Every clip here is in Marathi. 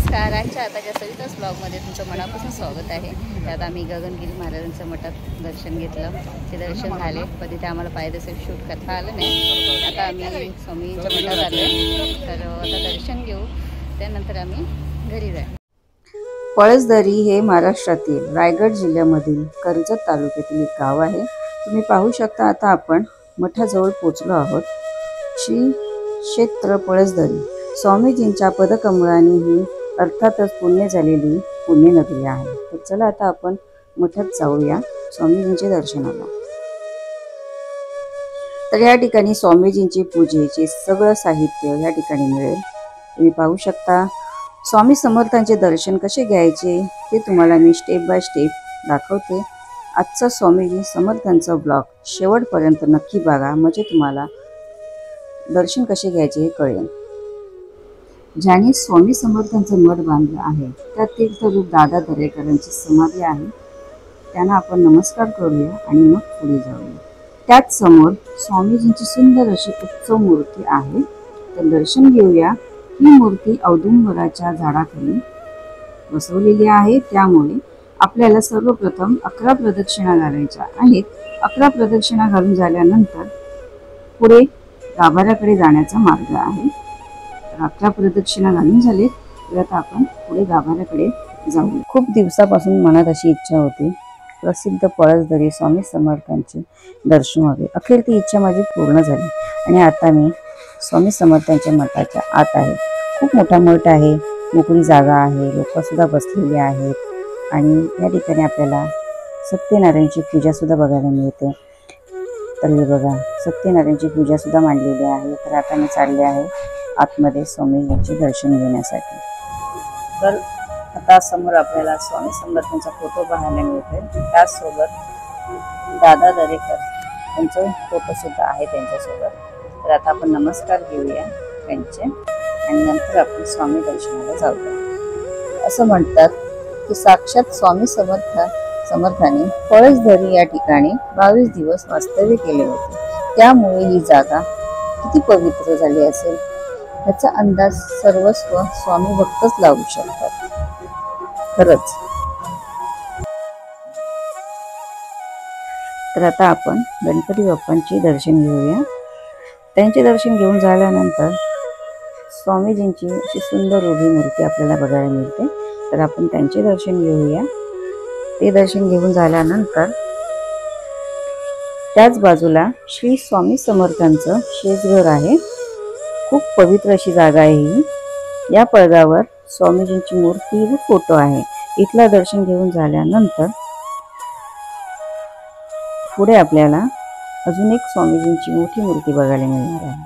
नमस्कार. आजच्या आताच्या सविताच ब्लॉगमध्ये तुमचं मनापासून स्वागत आहे. त्यात आम्ही गगनगिरी महाराजांच्या मठात दर्शन घेतलं. ते दर्शन झाले, पण तिथे आम्हाला पायदर्शक शूट करता आलं नाही. आता आम्ही स्वामींच्या मठात आलो, तर आता दर्शन घेऊ, त्यानंतर आम्ही घरी जाऊ. पळसदरी हे महाराष्ट्रातील रायगड जिल्ह्यामधील कर्जत तालुक्यातील एक गाव आहे. तुम्ही पाहू शकता आता आपण मठाजवळ पोचलो आहोत. श्री क्षेत्र पळसदरी स्वामीजींच्या पदकमळाने ही अर्थातच पुण्य झालेली पुण्यनगरी आहे. तर चला आता आपण मठात जाऊया स्वामीजींचे दर्शनाला. तर या ठिकाणी स्वामीजींची पूजेचे सगळं साहित्य या ठिकाणी मिळेल. तुम्ही पाहू शकता. स्वामी समर्थांचे दर्शन कसे घ्यायचे ते तुम्हाला मी स्टेप बाय स्टेप दाखवते. आजचा स्वामीजी समर्थांचा ब्लॉग शेवटपर्यंत नक्की बघा, म्हणजे तुम्हाला दर्शन कसे घ्यायचे हे कळेल. ज्याने स्वामी समर्थांचं मठ बांधलं आहे त्या तीर्थरूप दादा दरेकरांची समाधी आहे. त्यांना आपण नमस्कार करूया आणि मग पुढे जाऊया. त्याच समोर स्वामीजींची सुंदर अशी उत्सव मूर्ती आहे, तर दर्शन घेऊया. ही मूर्ती औदुंबराच्या झाडाखाली बसवलेली आहे, त्यामुळे आपल्याला सर्वप्रथम 11 प्रदक्षिणा घालायच्या आहेत. 11 प्रदक्षिणा घालून झाल्यानंतर पुढे गाभाऱ्याकडे जाण्याचा मार्ग आहे. 11 प्रदक्षिणा घालून झाले तर आता आपण पुढे गाभाऱ्याकडे जाऊ. खूप दिवसापासून मनात अशी इच्छा होती प्रसिद्ध पळसदरी स्वामी समर्थांचे दर्शन व्हावे. अखेर ती इच्छा माझी पूर्ण झाली आणि आता मी स्वामी समर्थांच्या मठाच्या आत आहे. खूप मोठा मठ आहे, मोकळी जागा आहे, लोक सुद्धा बसलेले आहेत आणि या ठिकाणी आपल्याला सत्यनारायणची पूजा सुद्धा बघायला मिळते. तर हे बघा, सत्यनारायणची पूजा सुद्धा मांडलेली आहे. तर आता मी चालले आहे आतमध्ये स्वामीजींचे दर्शन घेण्यासाठी. तर आता समोर आपल्याला स्वामी समर्थांचा फोटो पाहायला मिळतोय. त्याचसोबत दादा दरेकर यांचा फोटो सुद्धा आहे त्यांच्यासोबत. तर आता आपण नमस्कार घेऊया त्यांचे आणि नंतर आपण स्वामी दर्शनाला जाऊया. असं म्हणतात की साक्षात स्वामी समर्थांनी पळसदरी या ठिकाणी 22 दिवस वास्तव्य केले होते. त्यामुळे ही जागा किती पवित्र झाली असेल याचा अंदाज सर्वस्व स्वामी भक्तच लावू शकतात. खरंच. तर आता आपण गणपती बाप्पांचे दर्शन घेऊया. त्यांचे दर्शन घेऊन झाल्यानंतर स्वामीजींची अशी सुंदर उभी मूर्ती आपल्याला बघायला मिळते. तर आपण त्यांचे दर्शन घेऊया. ते दर्शन घेऊन झाल्यानंतर त्याच बाजूला श्री स्वामी समर्थांचं शेजघर आहे. खूप पवित्र अशी जागा आहे ही. या पडद्यावर स्वामीजींची मूर्ती व फोटो आहे. इथलं दर्शन घेऊन झाल्यानंतर पुढे आपल्याला अजून एक स्वामीजींची मोठी मूर्ती बघायला मिळणार आहे.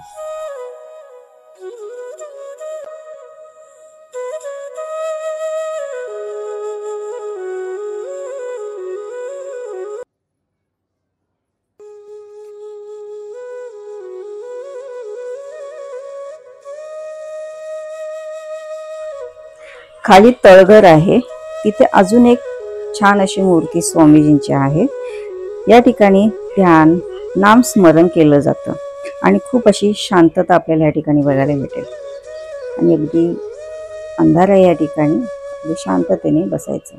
खाली तळघर आहे, तिथे अजून एक छान अशी मूर्ती स्वामीजींची आहे. या ठिकाणी ध्यान नामस्मरण केलं जातं आणि खूप अशी शांतता आपल्याला या ठिकाणी बघायला भेटेल. आणि अगदी अंधार आहे या ठिकाणी, अगदी शांततेने बसायचं.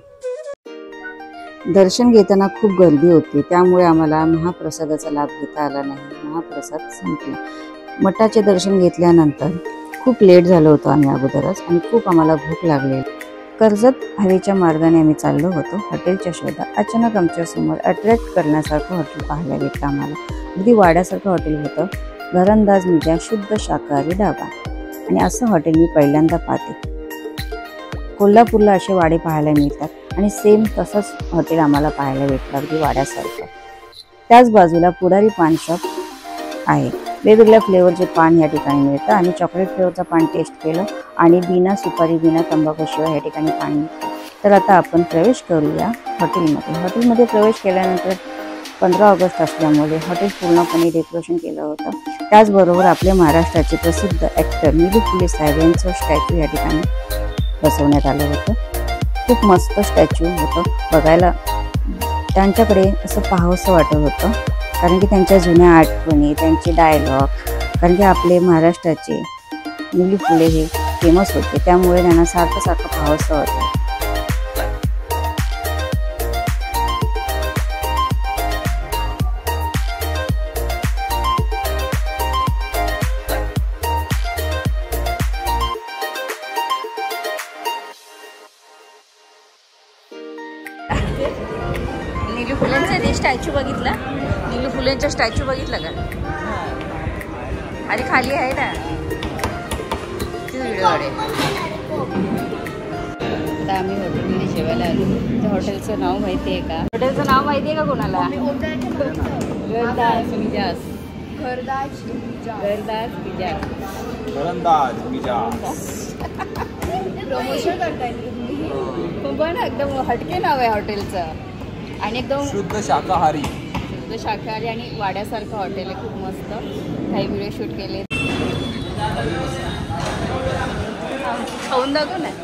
दर्शन घेताना खूप गर्दी होती, त्यामुळे आम्हाला महाप्रसादाचा लाभ घेता आला नाही. महाप्रसाद संपला. मठाचे दर्शन घेतल्यानंतर खूप लेट झालं होतं आम्ही अगोदरच आणि खूप आम्हाला भूक लागली. कर्जत हवेच्या मार्गाने आम्ही चाललो होतो हॉटेलच्या शोधात. अचानक आमच्या समोर अट्रॅक्ट करण्यासारखं हॉटेल पाहायला भेटलं आम्हाला. अगदी वाड्यासारखं हॉटेल होतं. घरंदाज म्हणजे शुद्ध शाकाहारी ढाबा, आणि असं हॉटेल मी पहिल्यांदा पाहते. कोल्हापूरला असे वाडे पाहायला मिळतात आणि सेम तसंच हॉटेल आम्हाला पाहायला भेटलं, अगदी वाड्यासारखं. त्याच बाजूला पुढारी पान शॉप आहे. वेगवेगळ्या फ्लेवरचे पान या ठिकाणी मिळतं. आणि चॉकलेट फ्लेवरचं पान टेस्ट केलं आणि बिना सुपारी बिना तंबाखूशिवाय या ठिकाणी पान मिळतं. तर आता आपण प्रवेश करूया हॉटेलमध्ये. हॉटेलमध्ये प्रवेश केल्यानंतर 15 ऑगस्ट असल्यामुळे हॉटेल पूर्णपणे डेकोरेशन केलं होतं. त्याचबरोबर आपल्या महाराष्ट्राचे प्रसिद्ध ॲक्टर निलू फुले साहेब यांचं स्टॅच्यू या ठिकाणी बसवण्यात आलं होतं. खूप मस्त स्टॅच्यू होतं. बघायला त्यांच्याकडे असं पाहावंसं वाटत होतं, कारण की त्यांच्या जुन्या आठवणी, त्यांचे डायलॉग, कारण की आपले महाराष्ट्राचे निलू फुले हे फेमस होते, त्यामुळे त्यांना सारखं सारखं पाहावंसं वाटतं. नीलू फुलेंचा ते स्टॅच्यू बघितला? नीलू फुलेंचा स्टॅच्यू बघितला का? अरे खाली आहे ना, व्हिडिओ आहे. आता आम्ही हॉटेलमध्ये जेवायला आलो. त्या हॉटेलचं नाव माहिती आहे का? हॉटेलचं नाव माहिती आहे का कोणाला? घरदाज मिजाज. प्रमोशन करताय पण एकदम हटके नाव आहे हॉटेलचं आणि एकदम शुद्ध शाकाहारी. शुद्ध शाकाहारी आणि वाड्यासारखं हॉटेल आहे. खूप मस्त. काही व्हिडिओ शूट केले. खाऊन दाखव ना.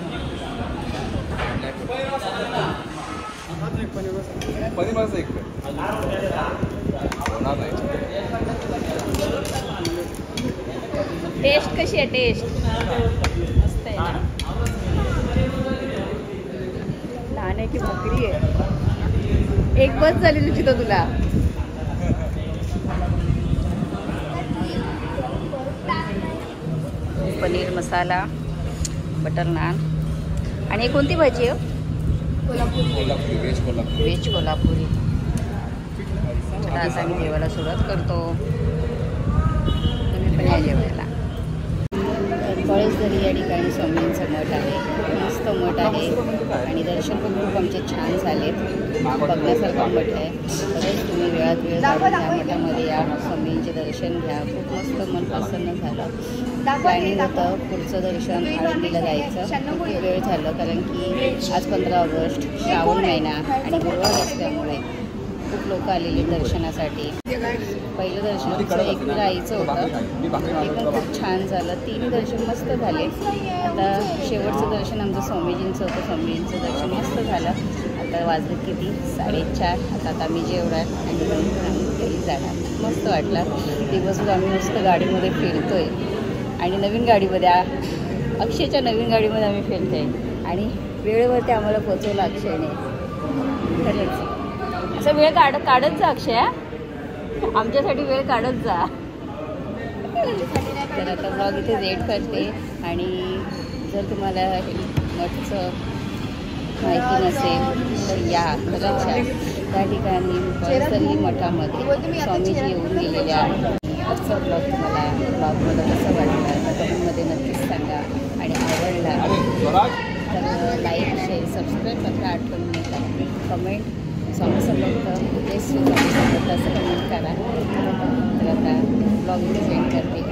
टेस्ट कशी आहे? टेस्ट मस्त आहे ना. लहानाची बकरी आहे. एक बस झाली तुझी तर तुला. पनीर मसाला, बटर नान आणि कोणती भाजी आहे? व्हेज कोल्हापुरी. आता आता आम्ही जेवायला सुरुवात करतो. तुम्ही पण या जेवायला. पळसदरी या ठिकाणी स्वामींचं मठ आहे. मस्त मठ आहे आणि दर्शन पण खूप आमचे छान झालेत. बघण्यासारखं मठ आहे. बरेच तुम्ही वेळात वेळ काढून या मठामध्ये या, स्वामींचे दर्शन घ्या. खूप मस्त मन प्रसन्न झालं. प्लॅनिंग होतं पुढचं दर्शन आळंदीला जायचं. खूप वेळ झालं कारण की आज 15 ऑगस्ट, श्रावण महिना आणि गुरुवार असल्यामुळे खूप लोक आलेले दर्शनासाठी. पहिलं दर्शन एकविरा आईचं होतं, ते पण खूप छान झालं. 3 दर्शन मस्त झाले. आता शेवटचं दर्शन आमचं स्वामीजींचं होतं. स्वामीजींचं दर्शन मस्त झालं. आता वाजले किती? 4:30. आता आम्ही जेवणार आणि आम्ही घरी जाणार. मस्त वाटलं. दिवसभर आम्ही मस्त गाडीमध्ये फिरतोय आणि नवीन गाडीमध्ये अक्षयच्या नवीन गाडीमध्ये आम्ही फिरतो आहे आणि वेळेवरती आम्हाला पोचवलं अक्षयने. खरंच असं वेळ काढत जा अक्षय. आमच्यासाठी वेळ काढत जा. तर आता ब्लॉग इथे एंड करते आणि जर तुम्हाला मठचं माहिती नसेल तर या खरंच या. त्या ठिकाणी पळसदरी मठामध्ये स्वामीजी येऊन गेलेले आहेत. आजचा ब्लॉग तुम्हाला ब्लॉगमध्ये कसं वाटलं कमेंटमध्ये नक्कीच सांगा आणि आवडला तर लाईक शेअर सबस्क्राईब करायला आठवण नाही करा. कमेंट स्वामी समर्थ जय श्री स्वामी समर्थ असं कमेंट करा. तर आता ब्लॉग इथे सेंड करते.